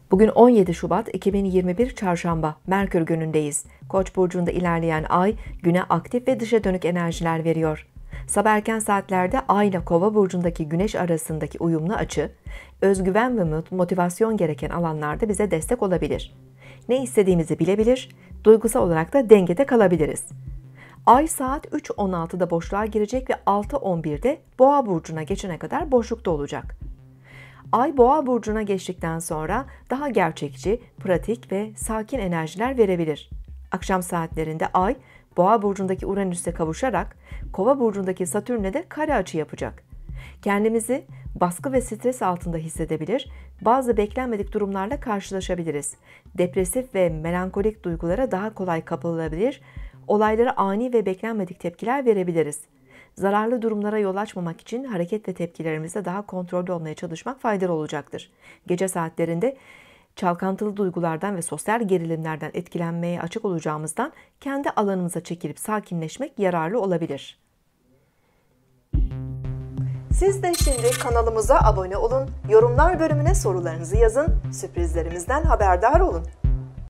Bugün 17 Şubat 2021 Çarşamba, Merkür günündeyiz. Koç burcunda ilerleyen ay güne aktif ve dışa dönük enerjiler veriyor. Sabah erken saatlerde Ay ile Kova burcundaki Güneş arasındaki uyumlu açı, özgüven ve motivasyon gereken alanlarda bize destek olabilir. Ne istediğimizi bilebilir, duygusal olarak da dengede kalabiliriz. Ay saat 3.16'da boşluğa girecek ve 6.11'de Boğa burcuna geçene kadar boşlukta olacak. Ay Boğa burcuna geçtikten sonra daha gerçekçi, pratik ve sakin enerjiler verebilir. Akşam saatlerinde Ay Boğa burcundaki Uranüs'e kavuşarak Kova burcundaki Satürn'e de kare açı yapacak. Kendimizi baskı ve stres altında hissedebilir, bazı beklenmedik durumlarla karşılaşabiliriz. Depresif ve melankolik duygulara daha kolay kapılabilir, olaylara ani ve beklenmedik tepkiler verebiliriz. Zararlı durumlara yol açmamak için hareket ve tepkilerimizde daha kontrollü olmaya çalışmak faydalı olacaktır. Gece saatlerinde çalkantılı duygulardan ve sosyal gerilimlerden etkilenmeye açık olacağımızdan kendi alanımıza çekilip sakinleşmek yararlı olabilir. Siz de şimdi kanalımıza abone olun, yorumlar bölümüne sorularınızı yazın, sürprizlerimizden haberdar olun.